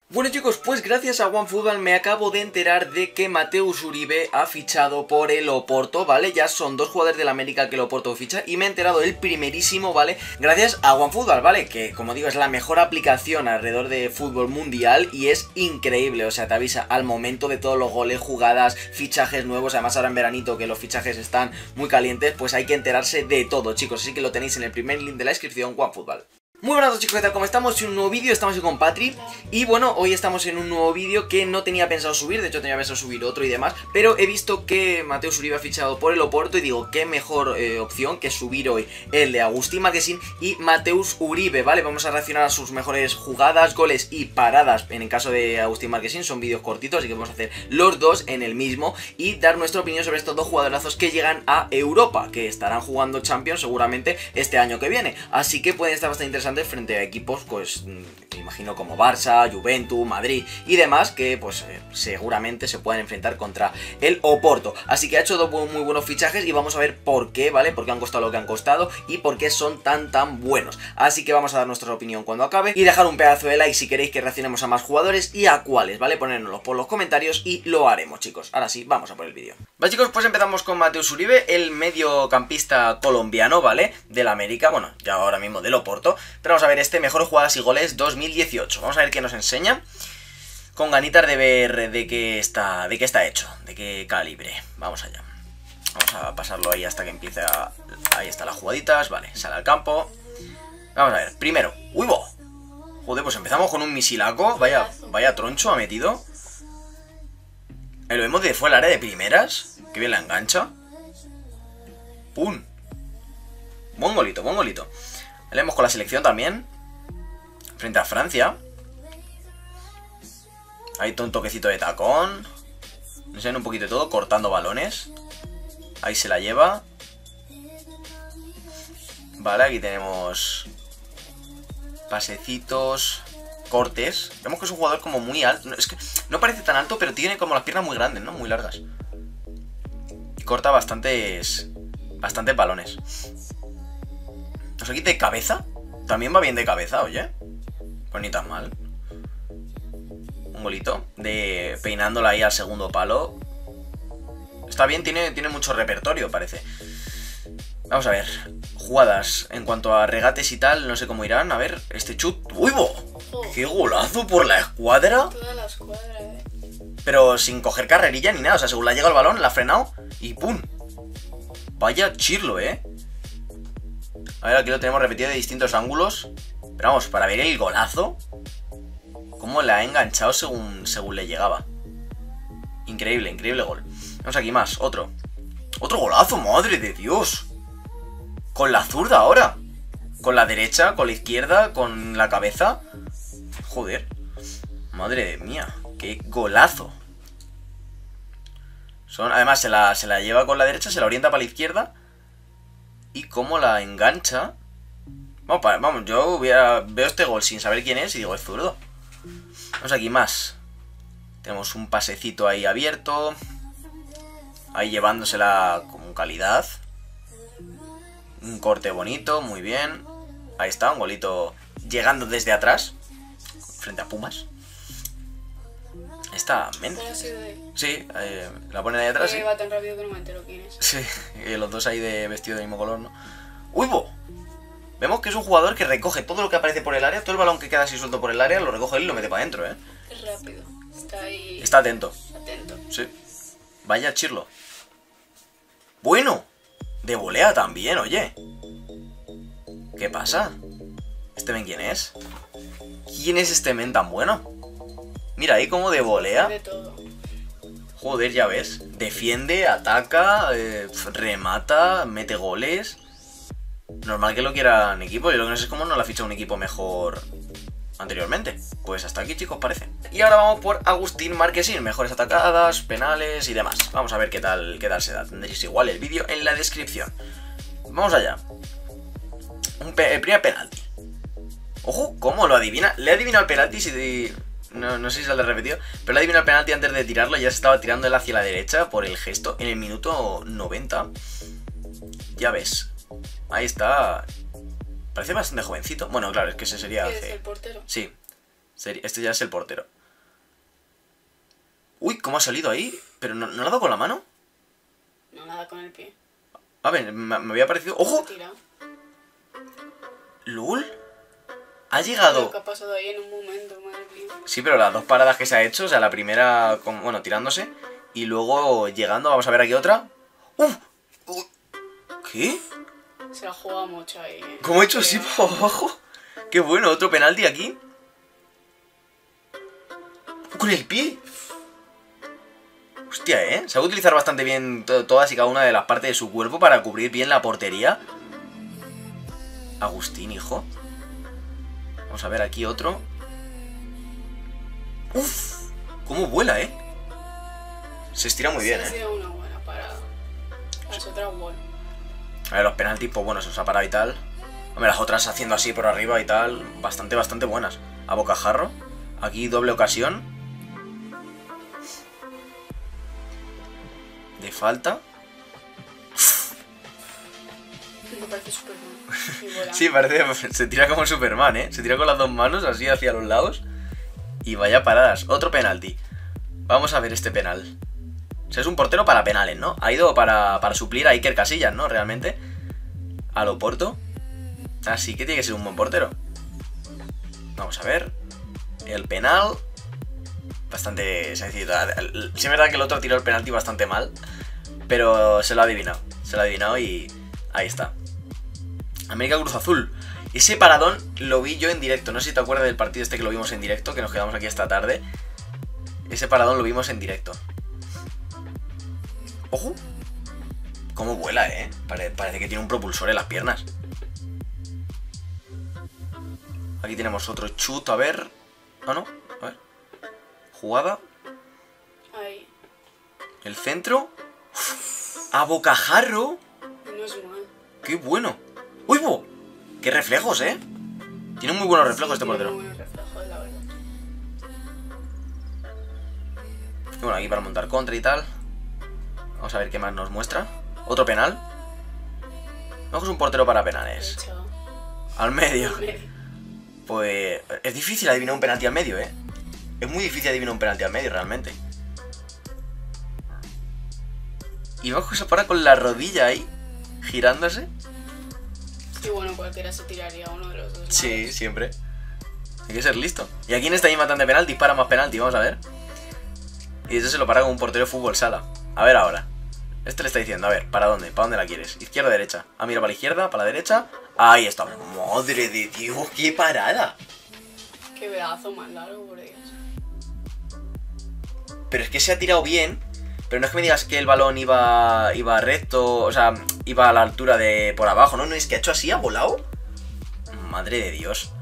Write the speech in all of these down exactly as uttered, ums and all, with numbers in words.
Bueno chicos, pues gracias a OneFootball me acabo de enterar de que Mateus Uribe ha fichado por el Oporto, ¿vale? Ya son dos jugadores del América que el Oporto ficha y me he enterado el primerísimo, ¿vale? Gracias a OneFootball, ¿vale? Que como digo es la mejor aplicación alrededor de fútbol mundial y es increíble, o sea, te avisa al momento de todos los goles, jugadas, fichajes nuevos, además ahora en veranito que los fichajes están muy calientes, pues hay que enterarse de todo, chicos, así que lo tenéis en el primer link de la descripción, OneFootball. Muy buenas chicos, ¿qué tal? ¿Cómo estamos? En un nuevo vídeo, estamos aquí con Patri. Y bueno, hoy estamos en un nuevo vídeo que no tenía pensado subir, de hecho tenía pensado subir otro y demás, pero he visto que Mateus Uribe ha fichado por el Oporto y digo, qué mejor eh, opción que subir hoy el de Agustín Marquesín y Mateus Uribe, ¿vale? Vamos a reaccionar a sus mejores jugadas, goles y paradas. En el caso de Agustín Marquesín son vídeos cortitos, así que vamos a hacer los dos en el mismo y dar nuestra opinión sobre estos dos jugadorazos que llegan a Europa, que estarán jugando Champions seguramente este año que viene, así que pueden estar bastante interesantes frente a equipos, pues me imagino como Barça, Juventus, Madrid y demás, que pues eh, seguramente se pueden enfrentar contra el Oporto. Así que ha hecho dos muy buenos fichajes y vamos a ver por qué, ¿vale? Por qué han costado lo que han costado y por qué son tan tan buenos. Así que vamos a dar nuestra opinión cuando acabe y dejar un pedazo de like si queréis que reaccionemos a más jugadores y a cuáles, ¿vale? Ponérnoslo por los comentarios y lo haremos, chicos. Ahora sí, vamos a por el vídeo. Vale chicos, pues empezamos con Mateus Uribe, el mediocampista colombiano, ¿vale? Del América, bueno, ya ahora mismo del Oporto. Pero vamos a ver este mejor jugadas y goles dos mil dieciocho. Vamos a ver qué nos enseña. Con ganitas de ver de qué está, de qué está hecho, de qué calibre. Vamos allá. Vamos a pasarlo ahí hasta que empiece a... Ahí están las jugaditas, vale, sale al campo. Vamos a ver, primero, ¡uy, bo! Joder, pues empezamos con un misilaco. Vaya, vaya troncho ha metido. Eh, Lo vemos de fuera del área de primeras. Que bien la engancha. ¡Pum! Buen golito, buen golito. Le vemos con la selección también. Frente a Francia. Ahí un toquecito de tacón. Nos ven un poquito de todo, cortando balones. Ahí se la lleva. Vale, aquí tenemos pasecitos, cortes. Vemos que es un jugador como muy alto. Es que no parece tan alto, pero tiene como las piernas muy grandes, ¿no? Muy largas. Y corta bastantes Bastantes balones. No sé, aquí de cabeza. También va bien de cabeza, oye. Pues ni tan mal. Un golito de peinándola ahí al segundo palo. Está bien, tiene, tiene mucho repertorio, parece. Vamos a ver. Jugadas en cuanto a regates y tal, no sé cómo irán. A ver, este chut. ¡Uy, bo! ¡Qué golazo por la escuadra! Toda la escuadra, eh. Pero sin coger carrerilla ni nada. O sea, según la llega el balón, la ha frenado y ¡pum! Vaya chirlo, eh. A ver, aquí lo tenemos repetido de distintos ángulos. Pero vamos, para ver el golazo. Cómo la ha enganchado según, según le llegaba. Increíble, increíble gol. Vamos aquí más, otro. Otro golazo, madre de Dios. Con la zurda ahora. Con la derecha, con la izquierda, con la cabeza. Joder. Madre mía, qué golazo. Son, además se la, se la lleva con la derecha, se la orienta para la izquierda. Y cómo la engancha. Vamos, para, vamos yo hubiera, veo este gol sin saber quién es y digo, es zurdo. Vamos aquí más. Tenemos un pasecito ahí abierto. Ahí llevándosela con calidad. Un corte bonito, muy bien. Ahí está, un golito llegando desde atrás. Frente a Pumas. Está Méndez. Sí, eh, la ponen ahí atrás. Sí. Va tan rápido que no me entero quién es. Sí, y los dos ahí de vestido del mismo color, ¿no? ¡Uy, bo! Vemos que es un jugador que recoge todo lo que aparece por el área. Todo el balón que queda así suelto por el área lo recoge él y lo mete para adentro, ¿eh? Es rápido. Está ahí. Está atento. Atento. Sí. Vaya chirlo. Bueno. De volea también, oye. ¿Qué pasa? ¿Este men quién es? ¿Quién es este men tan bueno? Mira ahí como de volea. De todo. Joder, ya ves. Defiende, ataca, eh, remata, mete goles. Normal que lo quieran equipo. Yo lo que no sé es cómo no lo ha fichado un equipo mejor anteriormente. Pues hasta aquí, chicos, parece. Y ahora vamos por Agustín Marquesín. Mejores atacadas, penales y demás. Vamos a ver qué tal, qué tal se da. Tendréis igual el vídeo en la descripción. Vamos allá. Un pe el primer penalti. Ojo, ¿cómo lo adivina? Le ha adivinado el penalti si... No, no sé si sale repetido, pero le ha adivinado el penalti antes de tirarlo. Ya se estaba tirando él hacia la derecha por el gesto en el minuto noventa. Ya ves. Ahí está. Parece bastante jovencito. Bueno, claro, es que ese sería... ¿Es el portero? Sí. Este ya es el portero. Uy, ¿cómo ha salido ahí? ¿Pero no, no lo ha dado con la mano? No, nada con el pie. A ver, me, me había parecido... ¡Ojo! Tira. ¿Lul? Ha Lo llegado... que ha pasado ahí en un momento, madre mía. Sí, pero las dos paradas que se ha hecho, o sea, la primera, con, bueno, tirándose, y luego llegando, vamos a ver aquí otra. ¡Uh! uh ¿Qué? Se la juega mucho ahí. ¿eh? ¿Cómo ha hecho así Pero- para abajo? ¡Qué bueno! Otro penalti aquí. ¡Con el pie! Hostia, ¿eh? Sabe utilizar bastante bien to todas y cada una de las partes de su cuerpo para cubrir bien la portería. Agustín, hijo. Vamos a ver aquí otro. ¡Uf! ¿Cómo vuela, eh? Se estira muy bien, Sí, ha eh. sido una buena parada. Las otras, bueno. A ver, los penaltis, pues bueno, se os ha parado y tal. Hombre, las otras haciendo así por arriba y tal, bastante, bastante buenas. A bocajarro. Aquí doble ocasión. De falta. Me parece Superman. Y volando. Sí, parece, se tira como Superman, ¿eh? Se tira con las dos manos así hacia los lados. Y vaya paradas. Otro penalti. Vamos a ver este penal. O sea, es un portero para penales, ¿no? Ha ido para, para suplir a Iker Casillas, ¿no? Realmente. A lo Porto. Así que tiene que ser un buen portero. Vamos a ver. El penal. Bastante sencillo. Sí es verdad que el otro tiró el penalti bastante mal. Pero se lo ha adivinado. Se lo ha adivinado y ahí está. América Cruz Azul. Ese paradón lo vi yo en directo. No sé si te acuerdas del partido este que lo vimos en directo, que nos quedamos aquí esta tarde. Ese paradón lo vimos en directo. ¡Ojo! Cómo vuela, ¿eh? Pare- parece que tiene un propulsor en las piernas. Aquí tenemos otro chut, a ver... Ah, no, a ver. Jugada. Ahí. El centro. ¡A bocajarro! No es mal. ¡Qué bueno! ¡Uy, bo! ¡Qué reflejos, eh! Tiene muy buenos reflejos Sí, este tiene portero. muy buenos reflejos, la verdad. Y bueno, aquí para montar contra y tal. Vamos a ver qué más nos muestra. Otro penal. Vamos, es un portero para De penales. hecho, Al medio. medio. Pues es difícil adivinar un penalti al medio, ¿eh? Es muy difícil adivinar un penalti al medio, realmente. Y vamos a parar con la rodilla ahí, girándose. Y bueno, cualquiera se tiraría a uno de los dos. Sí, lados. siempre. Hay que ser listo. Y aquí en esta misma tanda de penalti dispara más penalti, vamos a ver. Y eso se lo para con un portero de fútbol sala. A ver ahora. Este le está diciendo, a ver, ¿para dónde? ¿Para dónde la quieres? ¿Izquierda o derecha? Ah, mira, para la izquierda, para la derecha. Ahí está. ¡Madre de Dios! ¡Qué parada! Qué pedazo más largo, por Dios. Pero es que se ha tirado bien. Pero no es que me digas que el balón iba iba recto, o sea, iba a la altura de por abajo. No, no, es que ha hecho así, ha volado. Madre de Dios.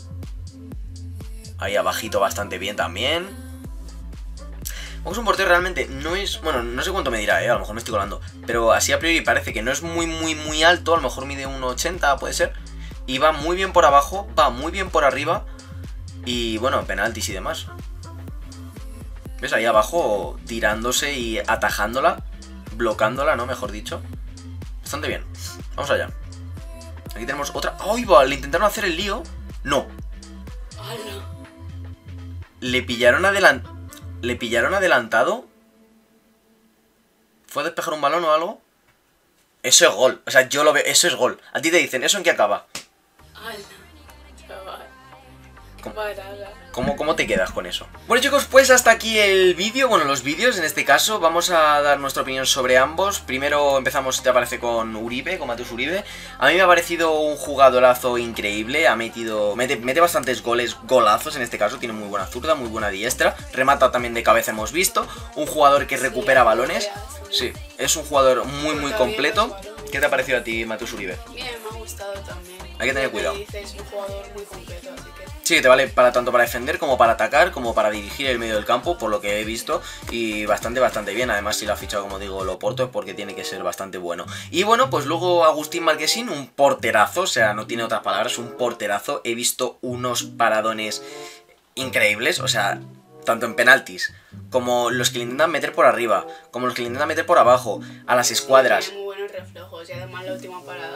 Ahí abajito bastante bien también. Vamos, un portero realmente no es... Bueno, no sé cuánto me dirá, eh, a lo mejor me estoy colando. Pero así a priori parece que no es muy, muy, muy alto. A lo mejor mide uno ochenta, puede ser. Y va muy bien por abajo, va muy bien por arriba. Y bueno, penaltis y demás. ¿Ves? Ahí abajo tirándose y atajándola. Blocándola, ¿no? Mejor dicho. Bastante bien. Vamos allá. Aquí tenemos otra... ¡Ay, va! Le intentaron hacer el lío. No. ¡Hala! Le pillaron adelant... Le pillaron adelantado. ¿Fue a despejar un balón o algo? Eso es gol. O sea, yo lo veo... Eso es gol. A ti te dicen, ¿eso en qué acaba? ¡Hala! Chaval. ¡Qué ¿Cómo? parada! ¿Cómo, ¿Cómo te quedas con eso? Bueno, chicos, pues hasta aquí el vídeo. Bueno, los vídeos en este caso. Vamos a dar nuestra opinión sobre ambos. Primero empezamos, te aparece con Uribe, con Mateus Uribe. A mí me ha parecido un jugadorazo increíble. Ha metido... Mete, mete bastantes goles, golazos en este caso. Tiene muy buena zurda, muy buena diestra. Remata también de cabeza, hemos visto. Un jugador que recupera Sí, balones. recupera, Sí, es un jugador muy, muy Toca bien completo. los balones. ¿Qué te ha parecido a ti, Mateus Uribe? Bien, me ha gustado también. Hay que tener Lo cuidado. dices, un jugador muy completo, así que... Sí, te vale para tanto para defender como para atacar, como para dirigir el medio del campo, por lo que he visto, y bastante, bastante bien. Además, si lo ha fichado, como digo, Loporto, es porque tiene que ser bastante bueno. Y bueno, pues luego Agustín Marquesín, un porterazo, o sea, no tiene otras palabras, un porterazo. He visto unos paradones increíbles, o sea, tanto en penaltis, como los que le intentan meter por arriba, como los que le intentan meter por abajo, a las escuadras. Tiene muy buenos reflejos y además la última parada yo creo que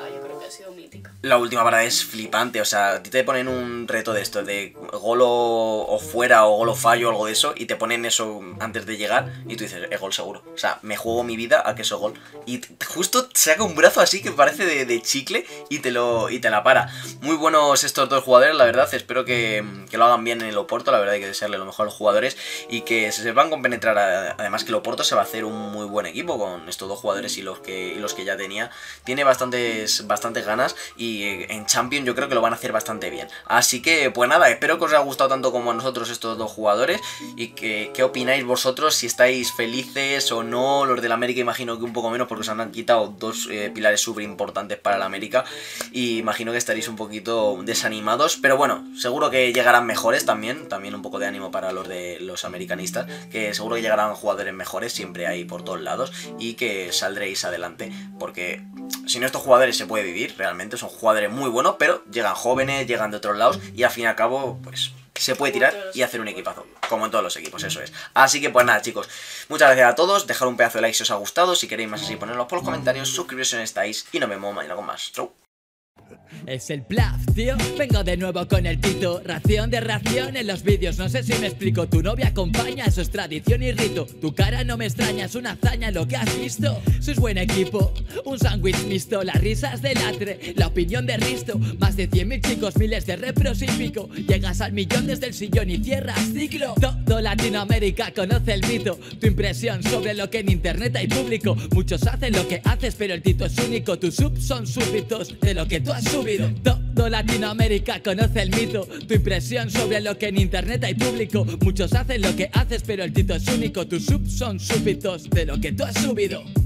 ha sido mítica. La última parada es flipante, o sea, a ti te ponen un reto de esto, de gol o, o fuera o gol o fallo o algo de eso, y te ponen eso antes de llegar y tú dices, es gol seguro. O sea, me juego mi vida a que eso es gol. Y justo saca un brazo así que parece de, de chicle y te lo y te la para. Muy buenos estos dos jugadores, la verdad, espero que, que lo hagan bien en el Oporto, la verdad hay que desearle lo mejor a los jugadores y que se sepan compenetrar, además que el Oporto se va a hacer un muy buen equipo con estos dos jugadores y los que, y los que ya tenía. Tiene bastantes, bastantes ganas y en Champions yo creo que lo van a hacer bastante bien. Así que, pues nada, espero que os haya gustado tanto como a nosotros estos dos jugadores y que, ¿qué opináis vosotros? Si estáis felices o no. Los del América imagino que un poco menos porque os han quitado dos eh, pilares súper importantes para el América y imagino que estaréis un poquito desanimados, pero bueno, seguro que llegarán mejores también, también un poco de ánimo para los de los americanistas, que seguro que llegarán jugadores mejores, siempre hay por todos lados, y que saldréis adelante, porque sin estos jugadores se puede vivir, realmente son jugadores muy buenos, pero llegan jóvenes, llegan de otros lados y al fin y al cabo, pues se puede tirar y hacer un equipazo, como en todos los equipos, eso es. Así que pues nada, chicos, muchas gracias a todos, dejad un pedazo de like si os ha gustado, si queréis más así ponedlo por los comentarios, suscribiros si no estáis y nos vemos mañana con más. Chau. Es el plaf, tío, vengo de nuevo con el Tito. Ración de ración en los vídeos, no sé si me explico. Tu novia acompaña, eso es tradición y rito. Tu cara no me extraña, es una hazaña lo que has visto. Sois buen equipo, un sándwich mixto. Las risas de latre, la opinión de Risto. Más de cien mil chicos, miles de repros y pico. Llegas al millón desde el sillón y cierras ciclo. Todo Latinoamérica conoce el mito. Tu impresión sobre lo que en internet hay público. Muchos hacen lo que haces, pero el Tito es único. Tus subs son súbditos de lo que tú has subido. Todo Latinoamérica conoce el mito. Tu impresión sobre lo que en internet hay público. Muchos hacen lo que haces, pero el Tito es único. Tus subs son súbditos de lo que tú has subido.